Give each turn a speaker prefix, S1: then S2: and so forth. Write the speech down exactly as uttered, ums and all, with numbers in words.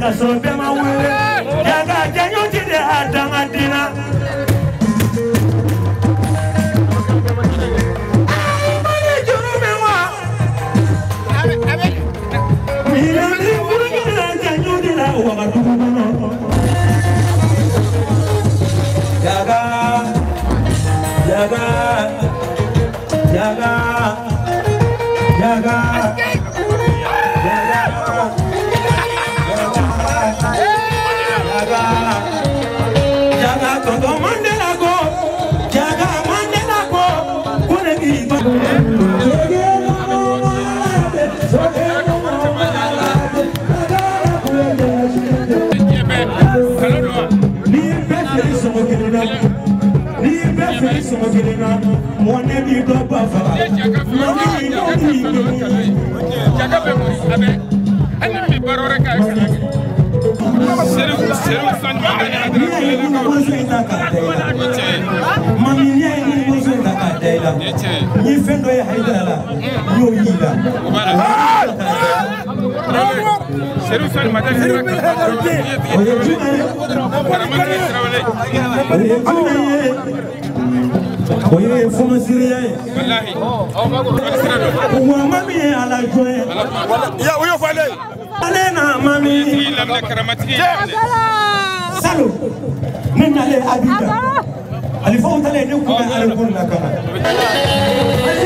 S1: ka so be ma wele ya ga janyo ti de adanga dina mane juru me wa abe abe mi ni buru ni janyo di la wa ga du no yaga yaga yaga yaga Jaga Congo Mandela go, Jaga Mandela go, kone kiba. Ni beferi somogirina, ni beferi somogirina, mwane bi do bafa. Mwane bi do Jaga be abe, ani mi barore ka. Seru seru san mami ni ni bozo na kadela ni fendo ya haidala yo yila seru san madani oye fuma siriya wallahi wa mami ala joye ya oyo fale alena mami lam na karamati salo nina le abida alifo utale ni kuna alikuwa na kama